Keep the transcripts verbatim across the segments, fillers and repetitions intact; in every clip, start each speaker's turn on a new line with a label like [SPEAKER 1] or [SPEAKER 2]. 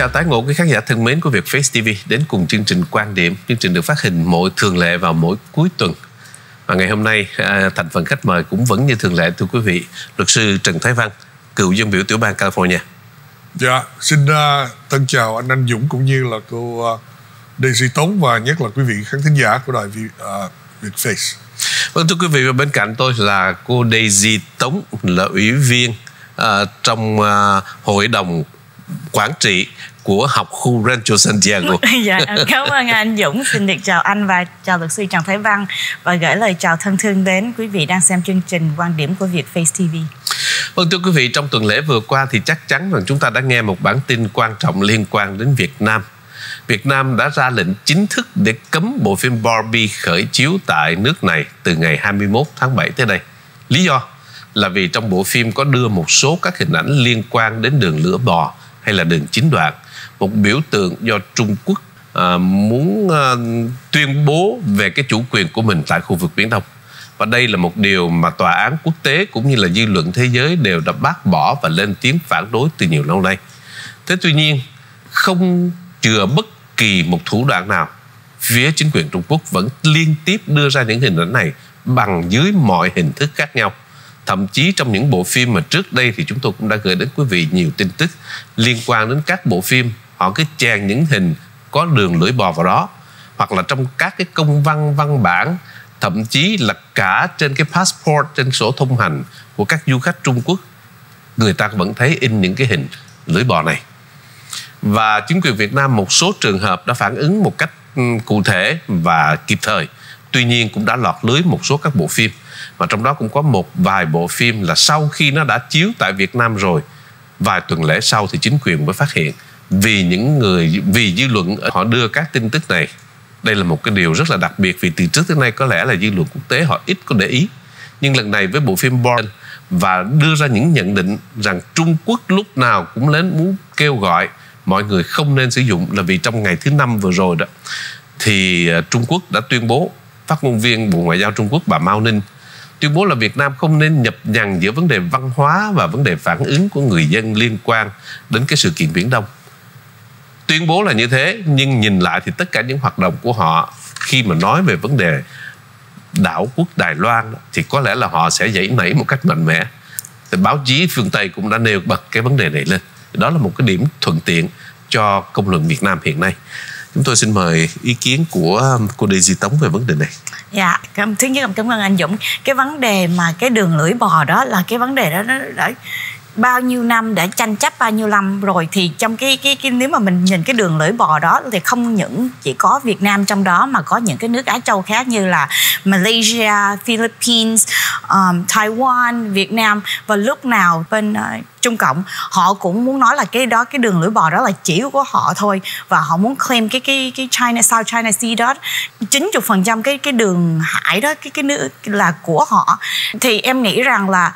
[SPEAKER 1] chào tái ngộ quý khán giả thân mến của Việt Face ti vi đến cùng chương trình Quan Điểm. Chương trình được phát hình mỗi thường lệ vào mỗi cuối tuần. Và ngày hôm nay thành phần khách mời cũng vẫn như thường lệ, thưa quý vị, luật sư Trần Thái Văn, cựu dân biểu tiểu bang California.
[SPEAKER 2] Dạ, xin uh, thân chào anh Anh Dũng cũng như là cô uh, Daisy Tống và nhất là quý vị khán thính giả của đài uh, Việt Face.
[SPEAKER 1] Vâng, thưa quý vị, và bên cạnh tôi là cô Daisy Tống, là ủy viên uh, trong uh, hội đồng quản trị của học khu Rancho Santiago.
[SPEAKER 3] Dạ, cảm ơn anh Dũng. Xin được chào anh và chào luật sư Trần Thái Văn, và gửi lời chào thân thương đến quý vị đang xem chương trình Quan Điểm của Việt Face ti vi.
[SPEAKER 1] Vâng, thưa quý vị, trong tuần lễ vừa qua thì chắc chắn rằng chúng ta đã nghe một bản tin quan trọng liên quan đến Việt Nam. Việt Nam đã ra lệnh chính thức để cấm bộ phim Barbie khởi chiếu tại nước này từ ngày hai mươi mốt tháng bảy tới đây. Lý do là vì trong bộ phim có đưa một số các hình ảnh liên quan đến đường lưỡi bò hay là đường chín đoạn, một biểu tượng do Trung Quốc à, muốn à, tuyên bố về cái chủ quyền của mình tại khu vực Biển Đông. Và đây là một điều mà tòa án quốc tế cũng như là dư luận thế giới đều đã bác bỏ và lên tiếng phản đối từ nhiều lâu nay. Thế tuy nhiên, không chừa bất kỳ một thủ đoạn nào, phía chính quyền Trung Quốc vẫn liên tiếp đưa ra những hình ảnh này bằng dưới mọi hình thức khác nhau. Thậm chí trong những bộ phim mà trước đây thì chúng tôi cũng đã gửi đến quý vị nhiều tin tức liên quan đến các bộ phim, họ cứ chèn những hình có đường lưỡi bò vào đó, hoặc là trong các cái công văn văn bản, thậm chí là cả trên cái passport, trên sổ thông hành của các du khách Trung Quốc, người ta vẫn thấy in những cái hình lưỡi bò này. Và chính quyền Việt Nam một số trường hợp đã phản ứng một cách cụ thể và kịp thời. Tuy nhiên cũng đã lọt lưới một số các bộ phim. Và trong đó cũng có một vài bộ phim là sau khi nó đã chiếu tại Việt Nam rồi, vài tuần lễ sau thì chính quyền mới phát hiện. Vì những người, vì dư luận họ đưa các tin tức này. Đây là một cái điều rất là đặc biệt, vì từ trước tới nay có lẽ là dư luận quốc tế họ ít có để ý. Nhưng lần này với bộ phim Barbie và đưa ra những nhận định rằng Trung Quốc lúc nào cũng lên muốn kêu gọi mọi người không nên sử dụng, là vì trong ngày thứ năm vừa rồi đó thì Trung Quốc đã tuyên bố, phát ngôn viên Bộ Ngoại giao Trung Quốc bà Mao Ninh tuyên bố là Việt Nam không nên nhập nhằng giữa vấn đề văn hóa và vấn đề phản ứng của người dân liên quan đến cái sự kiện Biển Đông. Tuyên bố là như thế, nhưng nhìn lại thì tất cả những hoạt động của họ khi mà nói về vấn đề đảo quốc Đài Loan thì có lẽ là họ sẽ giãy nảy một cách mạnh mẽ. Thì báo chí phương Tây cũng đã nêu bật cái vấn đề này lên. Đó là một cái điểm thuận tiện cho công luận Việt Nam hiện nay. Chúng tôi xin mời ý kiến của cô Daisy Tống về vấn đề này.
[SPEAKER 3] Dạ, thứ nhất cảm ơn anh Dũng. Cái vấn đề mà cái đường lưỡi bò đó là cái vấn đề đó nó đã bao nhiêu năm đã tranh chấp bao nhiêu năm rồi. Thì trong cái cái cái nếu mà mình nhìn cái đường lưỡi bò đó thì không những chỉ có Việt Nam trong đó, mà có những cái nước Á Châu khác như là Malaysia, Philippines, um, Taiwan, Việt Nam, và lúc nào bên uh, Trung Cộng họ cũng muốn nói là cái đó, cái đường lưỡi bò đó là chỉ của họ thôi, và họ muốn claim cái cái cái China South China Sea đó chín mươi phần trăm cái cái đường hải đó, cái cái nước là của họ. Thì em nghĩ rằng là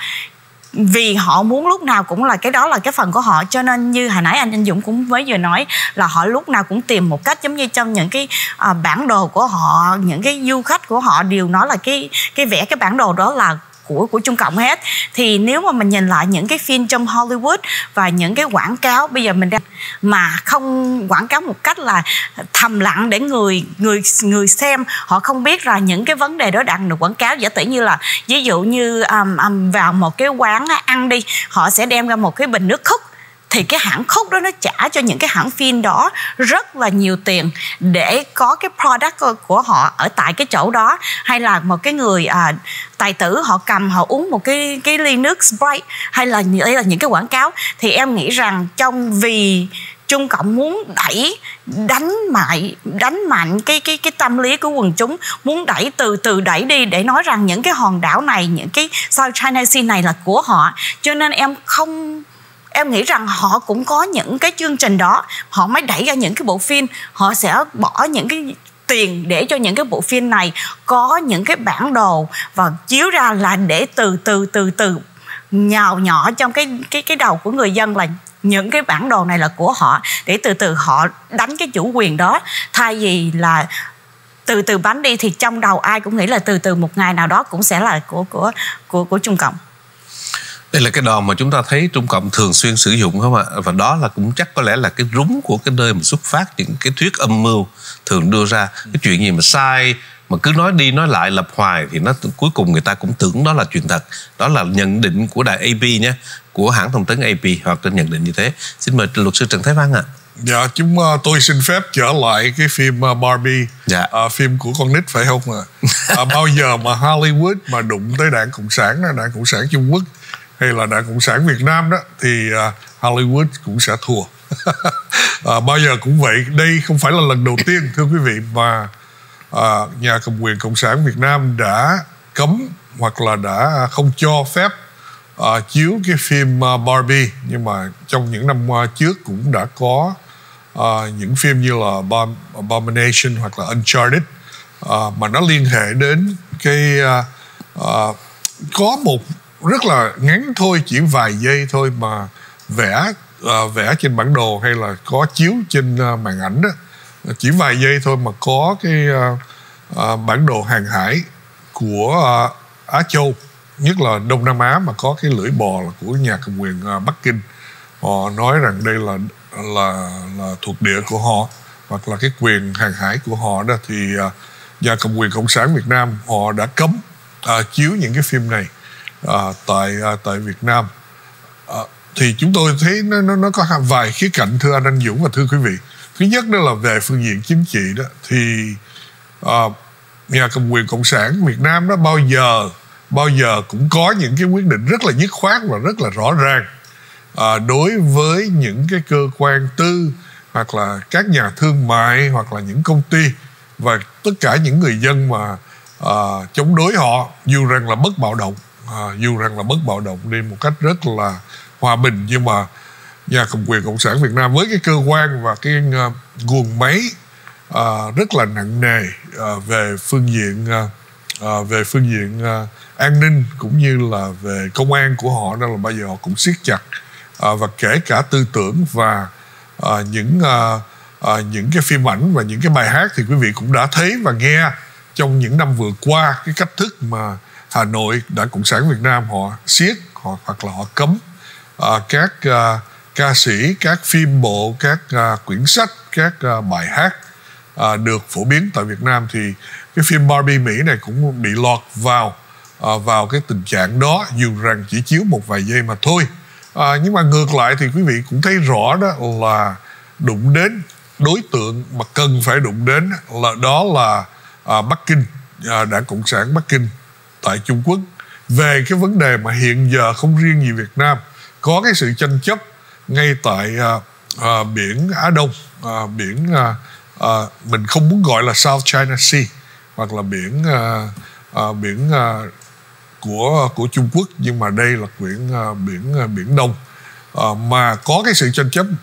[SPEAKER 3] vì họ muốn lúc nào cũng là cái đó là cái phần của họ, cho nên như hồi nãy anh Anh Dũng cũng mới vừa nói là họ lúc nào cũng tìm một cách, giống như trong những cái à, bản đồ của họ, những cái du khách của họ đều nói là cái cái vẽ cái bản đồ đó là của của Trung Cộng hết. Thì nếu mà mình nhìn lại những cái phim trong Hollywood và những cái quảng cáo bây giờ mình đang mà không quảng cáo một cách là thầm lặng để người người người xem họ không biết là những cái vấn đề đó đang được quảng cáo. Giả tỷ như là ví dụ như um, um, vào một cái quán ăn đi, họ sẽ đem ra một cái bình nước Coke, thì cái hãng Coke đó nó trả cho những cái hãng phim đó rất là nhiều tiền để có cái product của họ ở tại cái chỗ đó. Hay là một cái người à, tài tử họ cầm họ uống một cái cái ly nước Sprite, hay là đây là những cái quảng cáo. Thì em nghĩ rằng trong vì Trung Cộng muốn đẩy đánh mạnh đánh mạnh cái cái cái tâm lý của quần chúng, muốn đẩy từ từ đẩy đi để nói rằng những cái hòn đảo này, những cái South China Sea này là của họ. Cho nên em không Em nghĩ rằng họ cũng có những cái chương trình đó, họ mới đẩy ra những cái bộ phim, họ sẽ bỏ những cái tiền để cho những cái bộ phim này có những cái bản đồ và chiếu ra, là để từ từ từ từ nhào nhỏ trong cái cái cái đầu của người dân là những cái bản đồ này là của họ, để từ từ họ đánh cái chủ quyền đó, thay vì là từ từ bắn đi. Thì trong đầu ai cũng nghĩ là từ từ một ngày nào đó cũng sẽ là của của của của Trung Cộng.
[SPEAKER 1] Đây là cái đòn mà chúng ta thấy Trung Cộng thường xuyên sử dụng không ạ? Và đó là cũng chắc có lẽ là cái rúng của cái nơi mà xuất phát những cái thuyết âm mưu thường đưa ra. Cái chuyện gì mà sai mà cứ nói đi nói lại lặp hoài thì nó cuối cùng người ta cũng tưởng đó là chuyện thật. Đó là nhận định của đài a pê nhé, của hãng thông tấn a pê, hoặc là nhận định như thế. Xin mời luật sư Trần Thái Văn ạ.
[SPEAKER 2] Dạ, chúng uh, tôi xin phép trở lại cái phim uh, Barbie,
[SPEAKER 1] dạ.
[SPEAKER 2] uh, phim của con nít phải không ạ? uh, bao giờ mà Hollywood mà đụng tới Đảng Cộng sản, Đảng Cộng sản Trung Quốc hay là Đảng Cộng sản Việt Nam đó thì uh, Hollywood cũng sẽ thua. uh, bao giờ cũng vậy. Đây không phải là lần đầu tiên, thưa quý vị, mà uh, nhà cầm quyền Cộng sản Việt Nam đã cấm hoặc là đã không cho phép uh, chiếu cái phim uh, Barbie. Nhưng mà trong những năm uh, trước cũng đã có uh, những phim như là Abom- Abomination hoặc là Uncharted uh, mà nó liên hệ đến cái uh, uh, có một rất là ngắn thôi, chỉ vài giây thôi mà vẽ uh, vẽ trên bản đồ hay là có chiếu trên uh, màn ảnh đó, chỉ vài giây thôi mà có cái uh, uh, bản đồ hàng hải của uh, Á Châu, nhất là Đông Nam Á, mà có cái lưỡi bò là của nhà cầm quyền uh, Bắc Kinh. Họ nói rằng đây là là là thuộc địa của họ hoặc là cái quyền hàng hải của họ đó, thì uh, nhà cầm quyền Cộng sản Việt Nam họ đã cấm uh, chiếu những cái phim này À, tại à, tại Việt Nam. à, thì chúng tôi thấy nó nó nó có vài khía cạnh, thưa anh Anh Dũng và thưa quý vị. Thứ nhất đó là về phương diện chính trị đó, thì à, nhà cầm quyền Cộng sản Việt Nam đó bao giờ bao giờ cũng có những cái quyết định rất là dứt khoát và rất là rõ ràng à, đối với những cái cơ quan tư hoặc là các nhà thương mại hoặc là những công ty và tất cả những người dân mà à, chống đối họ, dù rằng là bất bạo động. À, dù rằng là bất bạo động đi một cách rất là hòa bình, nhưng mà nhà cầm quyền Cộng sản Việt Nam với cái cơ quan và cái uh, guồng máy uh, rất là nặng nề uh, về phương diện uh, uh, về phương diện uh, an ninh cũng như là về công an của họ, đó là bây giờ họ cũng siết chặt uh, và kể cả tư tưởng và uh, những uh, uh, những cái phim ảnh và những cái bài hát thì quý vị cũng đã thấy và nghe trong những năm vừa qua cái cách thức mà Hà Nội, Đảng Cộng sản Việt Nam họ siết họ hoặc là họ cấm uh, các uh, ca sĩ, các phim bộ, các uh, quyển sách, các uh, bài hát uh, được phổ biến tại Việt Nam. Thì cái phim Barbie Mỹ này cũng bị lọt vào uh, vào cái tình trạng đó, dù rằng chỉ chiếu một vài giây mà thôi. Uh, nhưng mà ngược lại thì quý vị cũng thấy rõ đó là đụng đến đối tượng mà cần phải đụng đến là đó là uh, Bắc Kinh, uh, Đảng Cộng sản Bắc Kinh tại Trung Quốc, về cái vấn đề mà hiện giờ không riêng gì Việt Nam có cái sự tranh chấp ngay tại uh, uh, biển Á Đông, uh, biển uh, uh, mình không muốn gọi là South China Sea hoặc là biển uh, uh, biển uh, của của Trung Quốc, nhưng mà đây là biển uh, biển uh, biển Đông, uh, mà có cái sự tranh chấp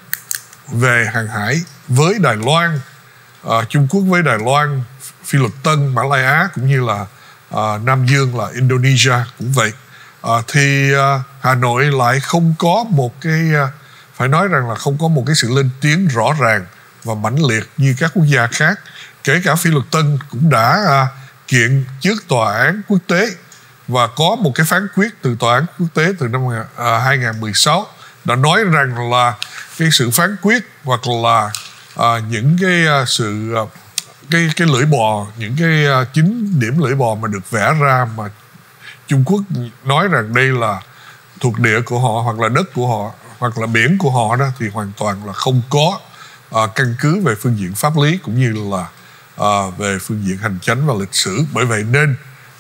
[SPEAKER 2] về hàng hải với Đài Loan, uh, Trung Quốc với Đài Loan, Phi Luật Tân, Mã Lai Á cũng như là À, Nam Dương là Indonesia cũng vậy. à, thì à, Hà Nội lại không có một cái à, phải nói rằng là không có một cái sự lên tiếng rõ ràng và mãnh liệt như các quốc gia khác. Kể cả Phi Luật Tân cũng đã à, kiện trước tòa án quốc tế và có một cái phán quyết từ tòa án quốc tế từ năm à, hai không một sáu đã nói rằng là cái sự phán quyết hoặc là à, những cái à, sự à, cái cái lưỡi bò, những cái uh, chín điểm lưỡi bò mà được vẽ ra mà Trung Quốc nói rằng đây là thuộc địa của họ hoặc là đất của họ hoặc là biển của họ đó, thì hoàn toàn là không có uh, căn cứ về phương diện pháp lý cũng như là uh, về phương diện hành chánh và lịch sử. Bởi vậy nên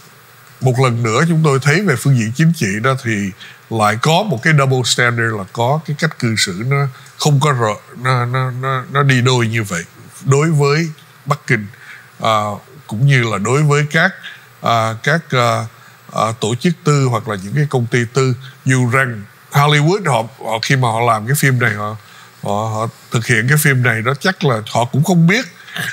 [SPEAKER 2] một lần nữa chúng tôi thấy về phương diện chính trị đó thì lại có một cái double standard, là có cái cách cư xử nó không có rõ, nó, nó, nó, nó đi đôi như vậy đối với Bắc Kinh, à, cũng như là đối với các à, các à, à, tổ chức tư hoặc là những cái công ty tư. Dù rằng Hollywood họ, họ khi mà họ làm cái phim này, họ, họ, họ thực hiện cái phim này đó, chắc là họ cũng không biết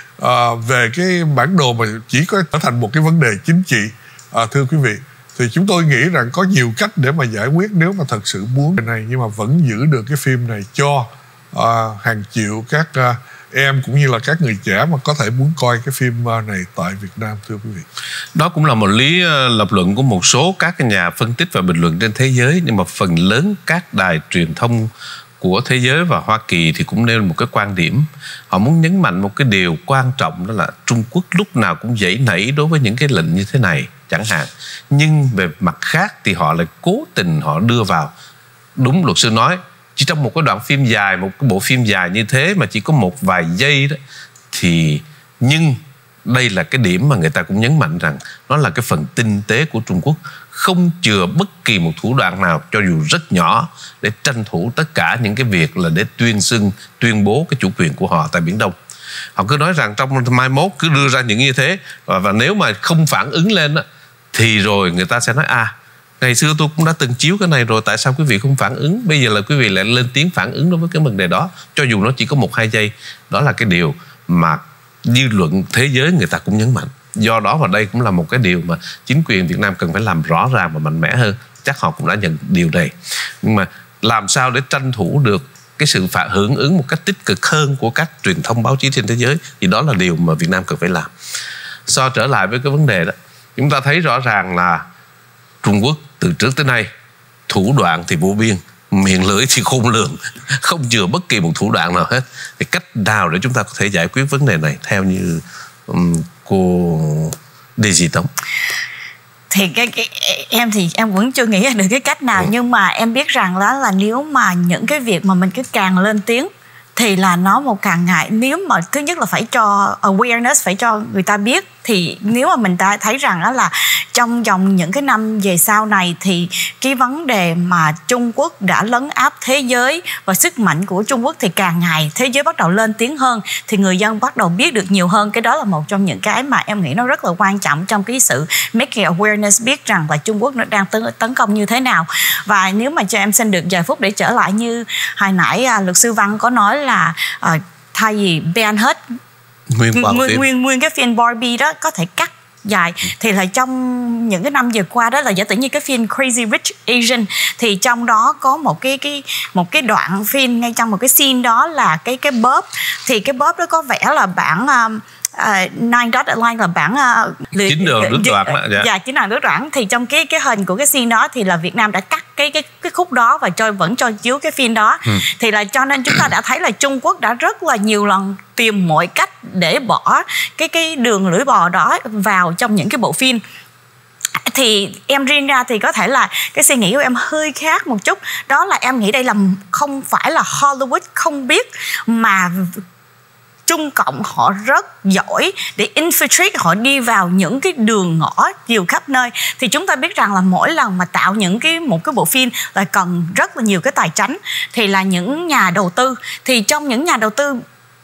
[SPEAKER 2] à, về cái bản đồ mà chỉ có trở thành một cái vấn đề chính trị. à, thưa quý vị, thì chúng tôi nghĩ rằng có nhiều cách để mà giải quyết nếu mà thật sự muốn cái này, nhưng mà vẫn giữ được cái phim này cho à, hàng triệu các à, em cũng như là các người trẻ mà có thể muốn coi cái phim này tại Việt Nam, thưa quý vị?
[SPEAKER 1] Đó cũng là một lý lập luận của một số các nhà phân tích và bình luận trên thế giới, nhưng mà phần lớn các đài truyền thông của thế giới và Hoa Kỳ thì cũng nêu một cái quan điểm. Họ muốn nhấn mạnh một cái điều quan trọng, đó là Trung Quốc lúc nào cũng giãy nảy đối với những cái lệnh như thế này chẳng hạn. Nhưng về mặt khác thì họ lại cố tình họ đưa vào, đúng luật sư nói, chỉ trong một cái đoạn phim dài, một cái bộ phim dài như thế mà chỉ có một vài giây đó, thì nhưng đây là cái điểm mà người ta cũng nhấn mạnh rằng nó là cái phần tinh tế của Trung Quốc, không chừa bất kỳ một thủ đoạn nào cho dù rất nhỏ để tranh thủ tất cả những cái việc là để tuyên xưng, tuyên bố cái chủ quyền của họ tại Biển Đông. Họ cứ nói rằng trong mai mốt cứ đưa ra những như thế, và, và nếu mà không phản ứng lên đó, thì rồi người ta sẽ nói à, ngày xưa tôi cũng đã từng chiếu cái này rồi, tại sao quý vị không phản ứng? Bây giờ là quý vị lại lên tiếng phản ứng đối với cái vấn đề đó, cho dù nó chỉ có một hai giây. Đó là cái điều mà dư luận thế giới người ta cũng nhấn mạnh. Do đó và đây cũng là một cái điều mà chính quyền Việt Nam cần phải làm rõ ràng và mạnh mẽ hơn. Chắc họ cũng đã nhận điều này. Nhưng mà làm sao để tranh thủ được cái sự phản hưởng ứng một cách tích cực hơn của các truyền thông báo chí trên thế giới, thì đó là điều mà Việt Nam cần phải làm. So trở lại với cái vấn đề đó, chúng ta thấy rõ ràng là Trung Quốc từ trước tới nay thủ đoạn thì vô biên, miệng lưỡi thì khôn lường, không chừa bất kỳ một thủ đoạn nào hết. Thì cách nào để chúng ta có thể giải quyết vấn đề này theo như um, cô Daisy Tống?
[SPEAKER 3] Thì cái, cái em thì em vẫn chưa nghĩ ra được cái cách nào, ừ. nhưng mà em biết rằng đó là nếu mà những cái việc mà mình cứ càng lên tiếng thì là nó một càng ngại. Nếu mà thứ nhất là phải cho awareness, phải cho người ta biết, thì nếu mà mình ta thấy rằng đó là trong vòng những cái năm về sau này thì cái vấn đề mà Trung Quốc đã lấn áp thế giới và sức mạnh của Trung Quốc thì càng ngày thế giới bắt đầu lên tiếng hơn, thì người dân bắt đầu biết được nhiều hơn. Cái đó là một trong những cái mà em nghĩ nó rất là quan trọng trong cái sự making awareness, biết rằng là Trung Quốc nó đang tấn, tấn công như thế nào. Và nếu mà cho em xin được vài phút để trở lại, như hồi nãy à, luật sư Văn có nói là à, thay vì ban hết nguyên, nguyên, nguyên, nguyên cái phim Barbie đó có thể cắt dài, thì là trong những cái năm vừa qua đó là giả sử như cái phim Crazy Rich Asian, thì trong đó có một cái cái một cái đoạn phim, ngay trong một cái scene đó là cái cái bóp, thì cái bóp đó có vẻ là bản um, Uh, Nine Dot Line là bản uh,
[SPEAKER 1] chín đường đứt đoạn đó,
[SPEAKER 3] dạ. dạ chín đường đứt đoạn. Thì trong cái cái hình của cái scene đó thì là Việt Nam đã cắt cái cái cái khúc đó và cho vẫn cho chiếu cái phim đó. ừ. Thì là cho nên chúng ta đã thấy là Trung Quốc đã rất là nhiều lần tìm mọi cách để bỏ cái cái đường lưỡi bò đó vào trong những cái bộ phim. Thì em riêng ra thì có thể là cái suy nghĩ của em hơi khác một chút, đó là em nghĩ đây là không phải là Hollywood không biết, mà Trung Cộng họ rất giỏi để infiltrate, họ đi vào những cái đường ngõ nhiều khắp nơi. Thì chúng ta biết rằng là mỗi lần mà tạo những cái một cái bộ phim là cần rất là nhiều cái tài chính, thì là những nhà đầu tư, thì trong những nhà đầu tư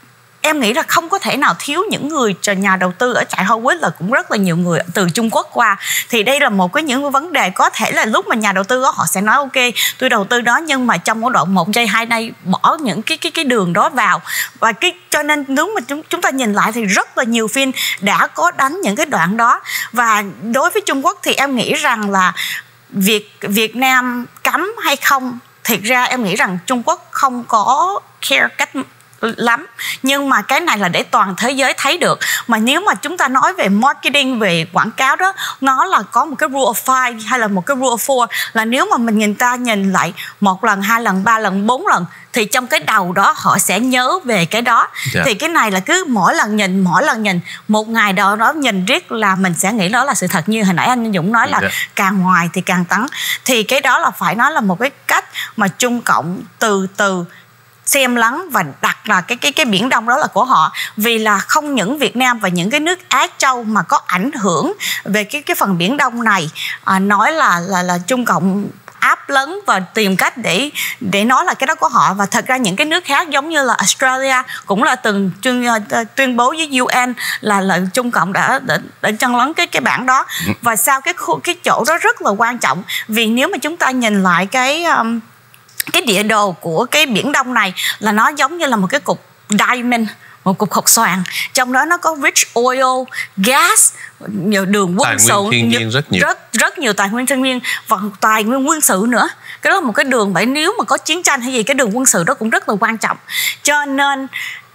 [SPEAKER 3] em nghĩ là không có thể nào thiếu những người nhà đầu tư ở trại Hollywood, là cũng rất là nhiều người từ Trung Quốc qua. Thì đây là một cái những vấn đề có thể là lúc mà nhà đầu tư đó họ sẽ nói ok tôi đầu tư đó, nhưng mà trong cái đoạn một giây hai nay bỏ những cái cái cái đường đó vào. Và cái cho nên nếu mà chúng chúng ta nhìn lại thì rất là nhiều phim đã có đánh những cái đoạn đó. Và đối với Trung Quốc thì em nghĩ rằng là việc Việt Nam cấm hay không, thiệt ra em nghĩ rằng Trung Quốc không có care cách lắm, nhưng mà cái này là để toàn thế giới thấy được. Mà nếu mà chúng ta nói về marketing, về quảng cáo đó, nó là có một cái rule of five hay là một cái rule of four, là nếu mà mình nhìn ta nhìn lại một lần, hai lần, ba lần, bốn lần thì trong cái đầu đó họ sẽ nhớ về cái đó. yeah. Thì cái này là cứ mỗi lần nhìn, mỗi lần nhìn, một ngày đó đó nhìn riết là mình sẽ nghĩ đó là sự thật. Như hồi nãy anh Dũng nói là yeah. càng ngoài thì càng tấn. Thì cái đó là phải nói là một cái cách mà Trung Cộng từ từ xem lắng và đặt là cái cái cái Biển Đông đó là của họ. Vì là không những Việt Nam và những cái nước Á Châu mà có ảnh hưởng về cái cái phần Biển Đông này, à, nói là là là Trung Cộng áp lấn và tìm cách để để nói là cái đó của họ. Và thật ra những cái nước khác giống như là Australia cũng là từng tuyên, tuyên bố với u en là là Trung Cộng đã đã, đã chân lấn cái cái bản đó. Và sau cái khu, cái chỗ đó rất là quan trọng, vì nếu mà chúng ta nhìn lại cái um, cái địa đồ của cái Biển Đông này là nó giống như là một cái cục diamond, một cục hột xoàn, trong đó nó có rich oil, gas, nhiều đường quân sự,
[SPEAKER 1] rất nhiều
[SPEAKER 3] rất rất nhiều tài nguyên thiên nhiên và tài nguyên quân sự nữa. Cái đó là một cái đường, bởi nếu mà có chiến tranh hay gì cái đường quân sự đó cũng rất là quan trọng. Cho nên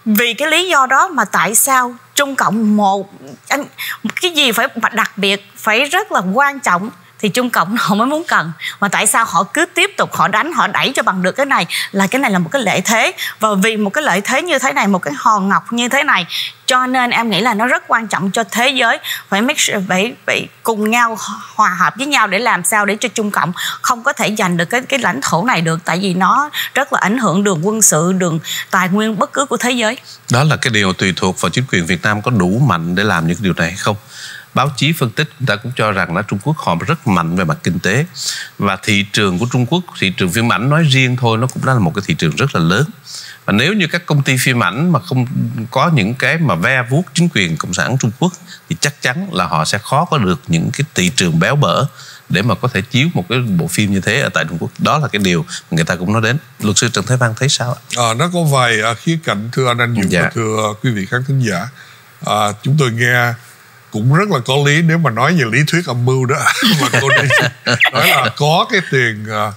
[SPEAKER 3] vì cái lý do đó mà tại sao Trung Cộng một anh cái gì phải đặc biệt, phải rất là quan trọng thì Trung Cộng họ mới muốn cần, mà tại sao họ cứ tiếp tục họ đánh, họ đẩy cho bằng được cái này, là cái này là một cái lợi thế, và vì một cái lợi thế như thế này, một cái hòn ngọc như thế này, cho nên em nghĩ là nó rất quan trọng cho thế giới phải make sure, phải, phải cùng nhau hòa hợp với nhau để làm sao để cho Trung Cộng không có thể giành được cái cái lãnh thổ này được, tại vì nó rất là ảnh hưởng đường quân sự, đường tài nguyên bất cứ của thế giới.
[SPEAKER 1] Đó là cái điều tùy thuộc vào chính quyền Việt Nam có đủ mạnh để làm những điều này hay không. Báo chí phân tích người ta cũng cho rằng là Trung Quốc họ rất mạnh về mặt kinh tế, và thị trường của Trung Quốc, thị trường phim ảnh nói riêng thôi, nó cũng đã là một cái thị trường rất là lớn. Và nếu như các công ty phim ảnh mà không có những cái mà ve vuốt chính quyền Cộng sản Trung Quốc thì chắc chắn là họ sẽ khó có được những cái thị trường béo bở để mà có thể chiếu một cái bộ phim như thế ở tại Trung Quốc. Đó là cái điều người ta cũng nói đến. Luật sư Trần Thế Văn thấy sao ạ?
[SPEAKER 2] À, nó có vài khía cạnh, thưa anh Anh Dũng, dạ. và thưa quý vị khán thính giả. À, chúng tôi nghe cũng rất là có lý nếu mà nói về lý thuyết âm mưu đó mà cô đi nói là có cái tiền uh,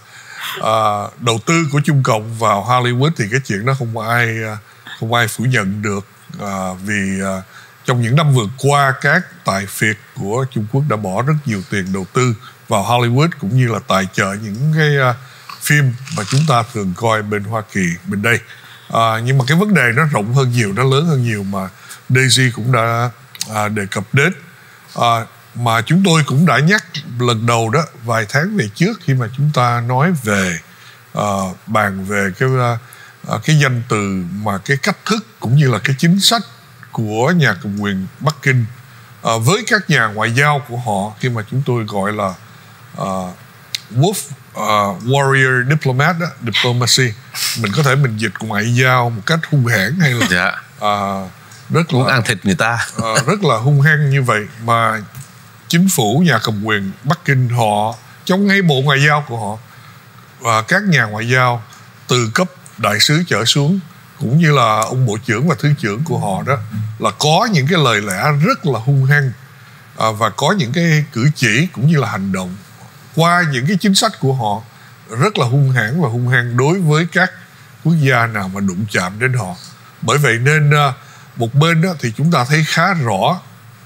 [SPEAKER 2] uh, đầu tư của Trung Cộng vào Hollywood, thì cái chuyện đó không ai uh, không ai phủ nhận được, uh, vì uh, trong những năm vừa qua các tài phiệt của Trung Quốc đã bỏ rất nhiều tiền đầu tư vào Hollywood, cũng như là tài trợ những cái uh, phim mà chúng ta thường coi bên Hoa Kỳ bên đây. Uh, nhưng mà cái vấn đề nó rộng hơn nhiều, nó lớn hơn nhiều mà Daisy cũng đã À, đề cập đến, à, mà chúng tôi cũng đã nhắc lần đầu đó vài tháng về trước khi mà chúng ta nói về à, bàn về cái à, cái danh từ mà cái cách thức cũng như là cái chính sách của nhà cầm quyền Bắc Kinh à, với các nhà ngoại giao của họ, khi mà chúng tôi gọi là à, Wolf uh, Warrior Diplomat đó, diplomacy, mình có thể mình dịch ngoại giao một cách hung hãn hay là
[SPEAKER 1] dạ.
[SPEAKER 2] à, rất
[SPEAKER 1] muốn
[SPEAKER 2] là,
[SPEAKER 1] ăn thịt người ta
[SPEAKER 2] uh, rất là hung hăng như vậy, mà chính phủ nhà cầm quyền Bắc Kinh họ trong ngay bộ ngoại giao của họ và các nhà ngoại giao từ cấp đại sứ trở xuống cũng như là ông bộ trưởng và thứ trưởng của họ đó là có những cái lời lẽ rất là hung hăng, uh, và có những cái cử chỉ cũng như là hành động qua những cái chính sách của họ rất là hung hãn và hung hăng đối với các quốc gia nào mà đụng chạm đến họ. Bởi vậy nên uh, một bên đó thì chúng ta thấy khá rõ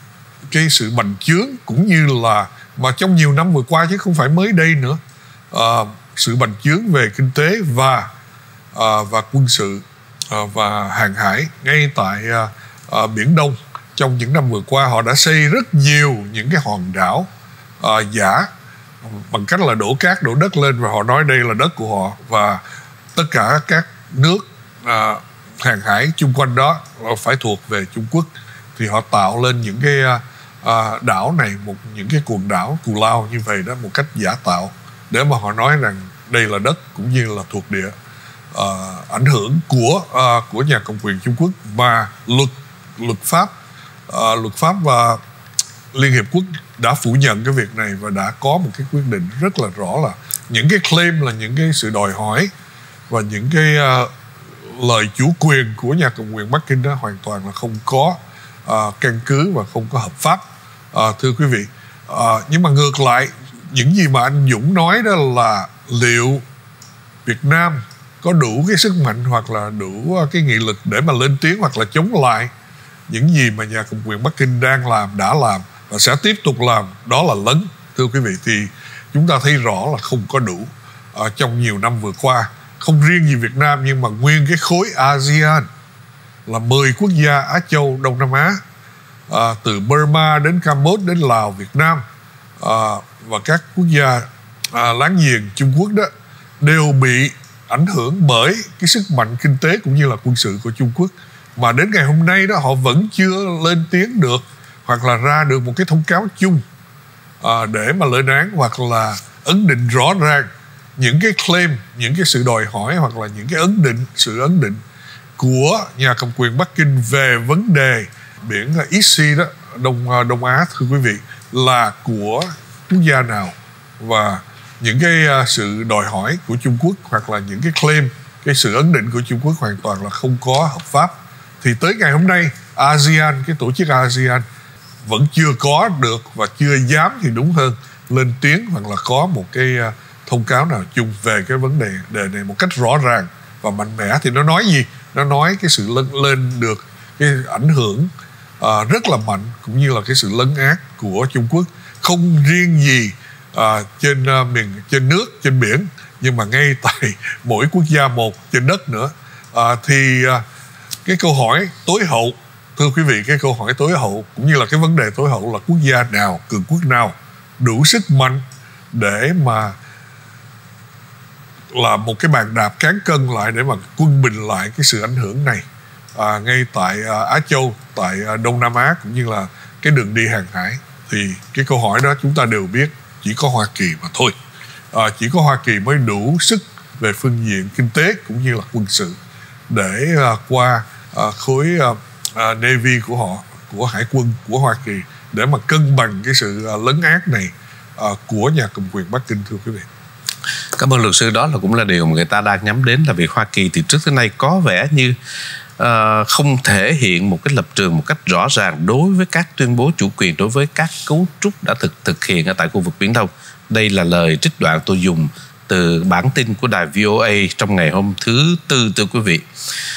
[SPEAKER 2] cái sự bành trướng cũng như là mà trong nhiều năm vừa qua chứ không phải mới đây nữa, à, sự bành trướng về kinh tế và à, và quân sự à, và hàng hải ngay tại à, à, Biển Đông. Trong những năm vừa qua họ đã xây rất nhiều những cái hòn đảo à, giả bằng cách là đổ cát đổ đất lên và họ nói đây là đất của họ, và tất cả các nước à, hàng hải chung quanh đó phải thuộc về Trung Quốc, thì họ tạo lên những cái à, đảo này, một những cái quần đảo Cù Lao như vậy đó một cách giả tạo để mà họ nói rằng đây là đất cũng như là thuộc địa à, ảnh hưởng của à, của nhà cầm quyền Trung Quốc, mà luật luật pháp à, luật pháp và Liên Hiệp Quốc đã phủ nhận cái việc này và đã có một cái quyết định rất là rõ là những cái claim là những cái sự đòi hỏi và những cái à, lời chủ quyền của nhà cầm quyền Bắc Kinh đó hoàn toàn là không có uh, căn cứ và không có hợp pháp, uh, thưa quý vị. Uh, nhưng mà ngược lại, những gì mà anh Dũng nói đó là liệu Việt Nam có đủ cái sức mạnh hoặc là đủ cái nghị lực để mà lên tiếng hoặc là chống lại những gì mà nhà cầm quyền Bắc Kinh đang làm, đã làm và sẽ tiếp tục làm, đó là lớn, thưa quý vị, thì chúng ta thấy rõ là không có đủ uh, trong nhiều năm vừa qua. Không riêng gì Việt Nam nhưng mà nguyên cái khối a sê an là mười quốc gia Á Châu Đông Nam Á, à, từ Burma đến Campuchia đến Lào, Việt Nam à, và các quốc gia à, láng giềng Trung Quốc đó đều bị ảnh hưởng bởi cái sức mạnh kinh tế cũng như là quân sự của Trung Quốc, mà đến ngày hôm nay đó họ vẫn chưa lên tiếng được hoặc là ra được một cái thông cáo chung à, để mà lên án hoặc là ấn định rõ ràng những cái claim, những cái sự đòi hỏi hoặc là những cái ấn định, sự ấn định của nhà cầm quyền Bắc Kinh về vấn đề biển East Sea đó, Đông Đông Á, thưa quý vị, là của quốc gia nào, và những cái sự đòi hỏi của Trung Quốc hoặc là những cái claim, cái sự ấn định của Trung Quốc hoàn toàn là không có hợp pháp. Thì tới ngày hôm nay a sê an, cái tổ chức a sê an vẫn chưa có được và chưa dám thì đúng hơn lên tiếng hoặc là có một cái thông cáo nào chung về cái vấn đề đề này một cách rõ ràng và mạnh mẽ. Thì nó nói gì? nó nói cái sự lân lên được cái ảnh hưởng uh, rất là mạnh, cũng như là cái sự lấn át của Trung Quốc, không riêng gì uh, trên uh, miền trên nước, trên biển, nhưng mà ngay tại mỗi quốc gia một trên đất nữa. Uh, thì uh, cái câu hỏi tối hậu, thưa quý vị, cái câu hỏi tối hậu cũng như là cái vấn đề tối hậu là quốc gia nào, cường quốc nào đủ sức mạnh để mà là một cái bàn đạp cán cân lại để mà quân bình lại cái sự ảnh hưởng này à, ngay tại à, Á Châu, tại à, Đông Nam Á, cũng như là cái đường đi hàng hải. Thì cái câu hỏi đó chúng ta đều biết chỉ có Hoa Kỳ mà thôi. À, chỉ có Hoa Kỳ mới đủ sức về phương diện kinh tế cũng như là quân sự để à, qua à, khối à, à, Navy của họ, của hải quân của Hoa Kỳ, để mà cân bằng cái sự à, lấn át này à, của nhà cầm quyền Bắc Kinh, thưa quý vị.
[SPEAKER 1] Cảm ơn luật sư. Đó là cũng là điều mà người ta đang nhắm đến, là việc Hoa Kỳ thì trước tới nay có vẻ như uh, không thể hiện một cái lập trường một cách rõ ràng đối với các tuyên bố chủ quyền, đối với các cấu trúc đã thực thực hiện ở tại khu vực Biển Đông. Đây là lời trích đoạn tôi dùng từ bản tin của đài vê o a trong ngày hôm thứ Tư, thưa quý vị.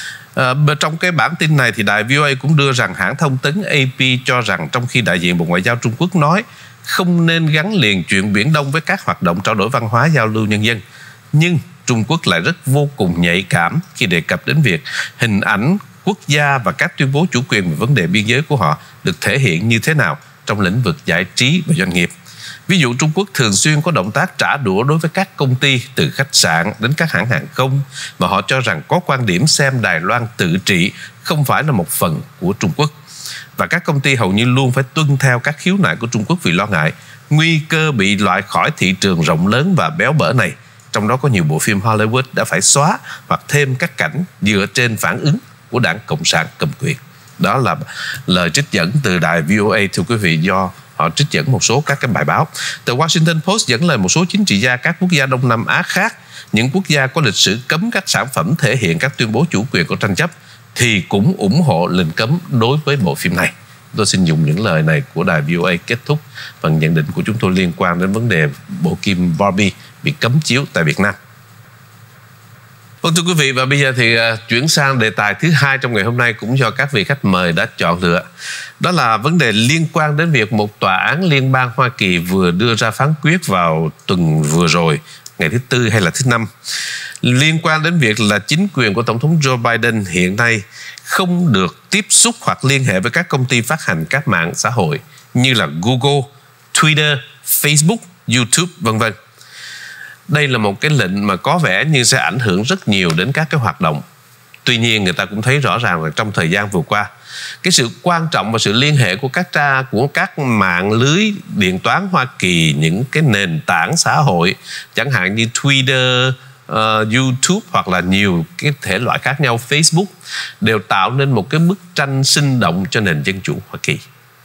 [SPEAKER 1] À, trong cái bản tin này thì đài vê o a cũng đưa rằng hãng thông tấn a pê cho rằng trong khi đại diện Bộ Ngoại giao Trung Quốc nói không nên gắn liền chuyện Biển Đông với các hoạt động trao đổi văn hóa, giao lưu nhân dân, nhưng Trung Quốc lại rất vô cùng nhạy cảm khi đề cập đến việc hình ảnh quốc gia và các tuyên bố chủ quyền về vấn đề biên giới của họ được thể hiện như thế nào trong lĩnh vực giải trí và doanh nghiệp. Ví dụ, Trung Quốc thường xuyên có động tác trả đũa đối với các công ty, từ khách sạn đến các hãng hàng không, mà họ cho rằng có quan điểm xem Đài Loan tự trị không phải là một phần của Trung Quốc. Và các công ty hầu như luôn phải tuân theo các khiếu nại của Trung Quốc vì lo ngại nguy cơ bị loại khỏi thị trường rộng lớn và béo bở này. Trong đó có nhiều bộ phim Hollywood đã phải xóa hoặc thêm các cảnh dựa trên phản ứng của đảng Cộng sản cầm quyền. Đó là lời trích dẫn từ đài vê o a, thưa quý vị, do họ trích dẫn một số các cái bài báo. Tờ Washington Post dẫn lời một số chính trị gia các quốc gia Đông Nam Á khác, những quốc gia có lịch sử cấm các sản phẩm thể hiện các tuyên bố chủ quyền có tranh chấp, thì cũng ủng hộ lệnh cấm đối với bộ phim này. Tôi xin dùng những lời này của đài vê o a kết thúc phần nhận định của chúng tôi liên quan đến vấn đề bộ phim Barbie bị cấm chiếu tại Việt Nam. Vâng, thưa quý vị, và bây giờ thì uh, chuyển sang đề tài thứ hai trong ngày hôm nay cũng do các vị khách mời đã chọn lựa. Đó là vấn đề liên quan đến việc một tòa án liên bang Hoa Kỳ vừa đưa ra phán quyết vào tuần vừa rồi, ngày thứ Tư hay là thứ Năm, liên quan đến việc là chính quyền của Tổng thống Joe Biden hiện nay không được tiếp xúc hoặc liên hệ với các công ty phát hành các mạng xã hội như là Google, Twitter, Facebook, YouTube, vân vân. Đây là một cái lệnh mà có vẻ như sẽ ảnh hưởng rất nhiều đến các cái hoạt động. Tuy nhiên, người ta cũng thấy rõ ràng là trong thời gian vừa qua, cái sự quan trọng và sự liên hệ của các tra của các mạng lưới điện toán Hoa Kỳ, những cái nền tảng xã hội chẳng hạn như Twitter, uh, YouTube hoặc là nhiều cái thể loại khác nhau, Facebook, đều tạo nên một cái bức tranh sinh động cho nền dân chủ Hoa Kỳ.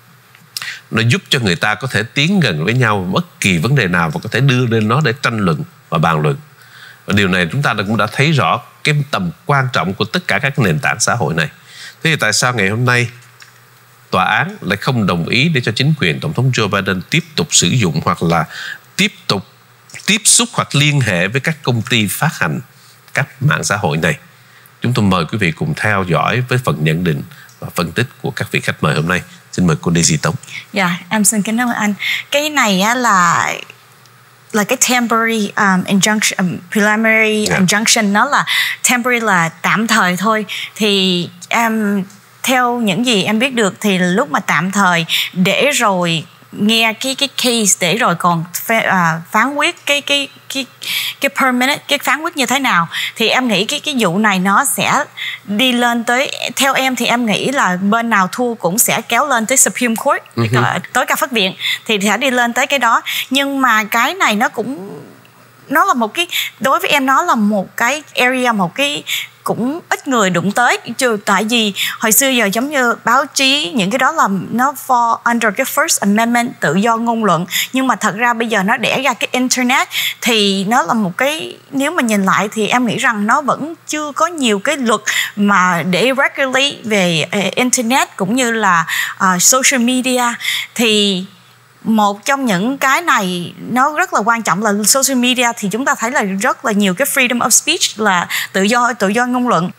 [SPEAKER 1] Nó giúp cho người ta có thể tiến gần với nhau bất kỳ vấn đề nào và có thể đưa lên nó để tranh luận và bàn luận. Và điều này chúng ta cũng đã thấy rõ cái tầm quan trọng của tất cả các nền tảng xã hội này. Thế thì tại sao ngày hôm nay tòa án lại không đồng ý để cho chính quyền Tổng thống Joe Biden tiếp tục sử dụng hoặc là tiếp tục tiếp xúc hoặc liên hệ với các công ty phát hành các mạng xã hội này? Chúng tôi mời quý vị cùng theo dõi với phần nhận định và phân tích của các vị khách mời hôm nay. Xin mời cô Daisy Tống.
[SPEAKER 3] Dạ, yeah, em xin kính cảm ơn anh. Cái này á là là cái temporary um, injunction, um, preliminary yeah. injunction, nó là temporary là tạm thời thôi. Thì em theo những gì em biết được thì lúc mà tạm thời để rồi nghe cái cái case để rồi còn phê, à, phán quyết cái cái cái cái permanent cái phán quyết như thế nào, thì em nghĩ cái cái vụ này nó sẽ đi lên tới, theo em thì em nghĩ là bên nào thua cũng sẽ kéo lên tới Supreme Court, uh-huh. tới cả pháp viện, thì sẽ đi lên tới cái đó. Nhưng mà cái này nó cũng nó là một cái, đối với em nó là một cái area, một cái cũng ít người đụng tới, chứ tại vì hồi xưa giờ giống như báo chí những cái đó là nó fall under cái First Amendment, tự do ngôn luận, nhưng mà thật ra bây giờ nó đẻ ra cái internet thì nó là một cái, nếu mà nhìn lại thì em nghĩ rằng nó vẫn chưa có nhiều cái luật mà để regulate về uh, internet cũng như là uh, social media. Thì một trong những cái này nó rất là quan trọng là social media, thì chúng ta thấy là rất là nhiều cái freedom of speech, là tự do tự do ngôn luận.